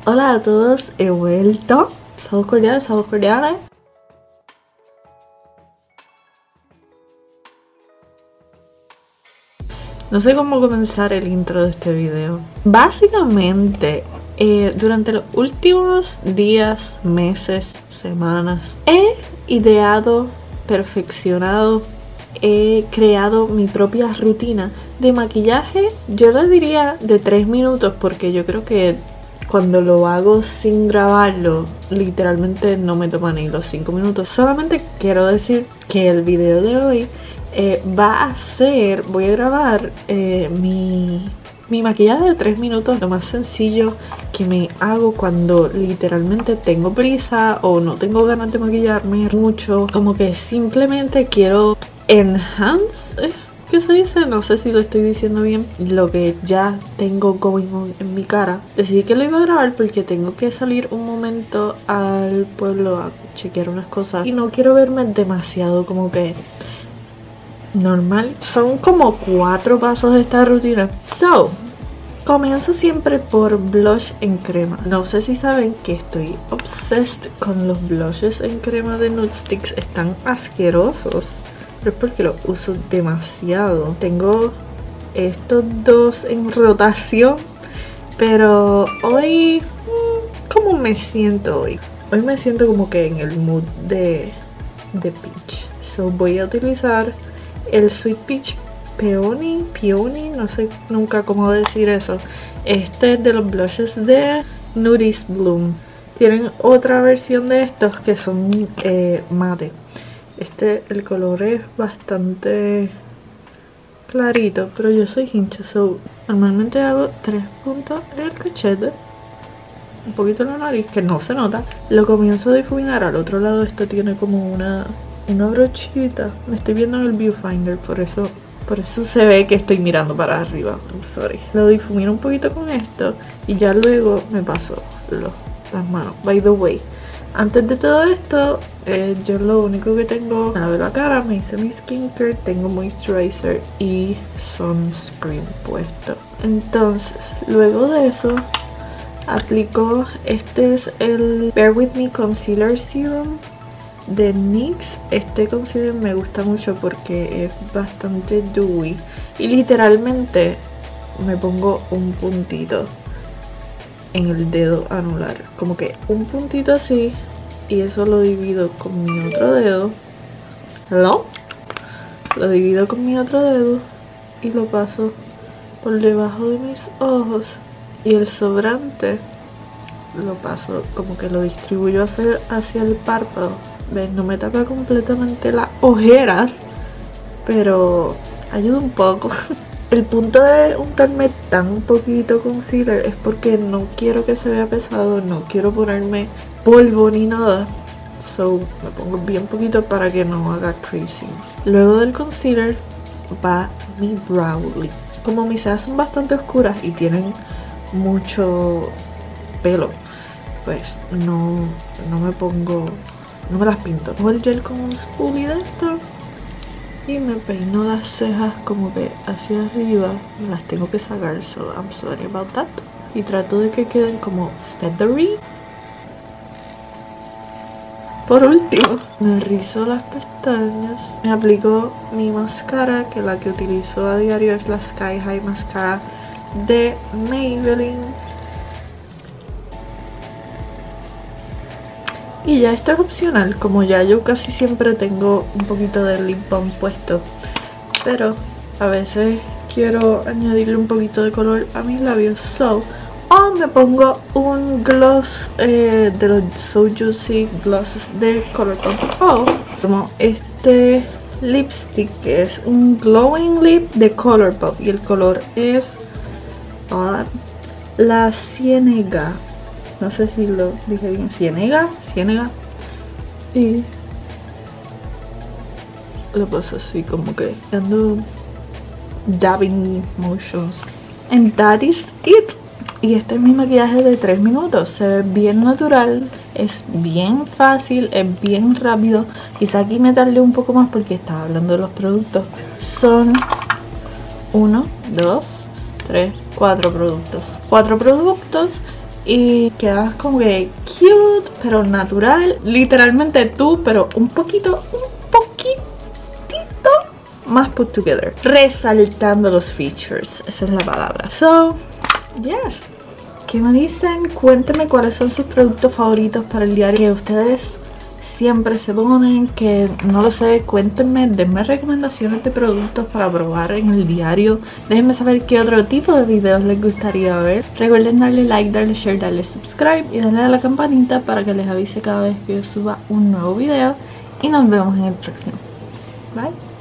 Hola a todos, he vuelto. Saludos cordiales, saludos cordiales. No sé cómo comenzar el intro de este video. Básicamente, durante los últimos días, meses, semanas, he ideado, perfeccionado, he creado mi propia rutina de maquillaje. Yo le diría de 3 minutos porque yo creo que cuando lo hago sin grabarlo, literalmente no me toma ni los 5 minutos. Solamente quiero decir que el video de hoy voy a grabar mi maquillaje de 3 minutos, lo más sencillo que me hago cuando literalmente tengo prisa o no tengo ganas de maquillarme mucho. Como que simplemente quiero enhance, ¿qué se dice? No sé si lo estoy diciendo bien. Lo que ya tengo going on en mi cara. Decidí que lo iba a grabar porque tengo que salir un momento al pueblo a chequear unas cosas y no quiero verme demasiado como que normal. Son como 4 pasos de esta rutina. Comienzo siempre por blush en crema. No sé si saben que estoy obsessed con los blushes en crema de Nudestix. Están asquerosos, pero es porque los uso demasiado. Tengo estos dos en rotación, pero hoy, ¿cómo me siento hoy? Hoy me siento como que en el mood de peach. Voy a utilizar el Sweet Peach Peony, no sé nunca cómo decir eso. Este es de los blushes de Nudist Bloom. Tienen otra versión de estos que son mate. El color es bastante clarito, pero yo soy hincha, normalmente hago 3 puntos en el cachete, un poquito en la nariz, que no se nota. Lo comienzo a difuminar. Al otro lado esto tiene como una brochita. Me estoy viendo en el viewfinder, por eso se ve que estoy mirando para arriba. I'm sorry. Lo difumino un poquito con esto y ya luego me paso las manos. By the way, antes de todo esto, yo lo único que tengo, me lavé la cara, me hice mi skincare, tengo moisturizer y sunscreen puesto. Entonces, luego de eso, aplico, este es el Bare With Me Concealer Serum de NYX. Este concealer me gusta mucho porque es bastante dewy y literalmente me pongo un puntito en el dedo anular, como que un puntito así, y eso lo divido con mi otro dedo. Lo divido con mi otro dedo y lo paso por debajo de mis ojos, y el sobrante lo paso, como que lo distribuyo hacia el párpado. ¿Ven? No me tapa completamente las ojeras, pero ayuda un poco. El punto de untarme tan poquito concealer es porque no quiero que se vea pesado, no quiero ponerme polvo ni nada. Me pongo bien poquito para que no haga creasing. Luego del concealer va mi brow lip. Como mis cejas son bastante oscuras y tienen mucho pelo, pues no me las pinto. Pongo el gel con un spoolie de esto y me peino las cejas como que hacia arriba. Las tengo que sacar, so I'm sorry about that. Y trato de que queden como feathery. Por último, me rizo las pestañas. Me aplico mi máscara, que la que utilizo a diario es la Sky High Mascara de Maybelline. Y ya esto es opcional, como ya yo casi siempre tengo un poquito de lip balm puesto, pero a veces quiero añadirle un poquito de color a mis labios, o me pongo un gloss de los So Juicy glosses de Colourpop, o como este lipstick que es un glowing lip de Colourpop y el color es la ciénaga. No sé si lo dije bien. Ciénaga. Y lo paso así como que dando dabbing motions. And that is it. Y este es mi maquillaje de 3 minutos. Se ve bien natural, es bien fácil, es bien rápido. Quizá aquí me tardé un poco más porque estaba hablando de los productos. Son 1, 2, 3, 4 productos. 4 productos y quedas como que cute, pero natural. Literalmente tú, pero un poquitito más put together, resaltando los features. Esa es la palabra. So, yes. ¿Qué me dicen? Cuéntenme cuáles son sus productos favoritos para el diario que ustedes siempre se ponen, que no lo sé. Cuéntenme, denme recomendaciones de productos para probar en el diario. Déjenme saber qué otro tipo de videos les gustaría ver. Recuerden darle like, darle share, darle subscribe y darle a la campanita para que les avise cada vez que yo suba un nuevo video. Y nos vemos en el próximo. Bye.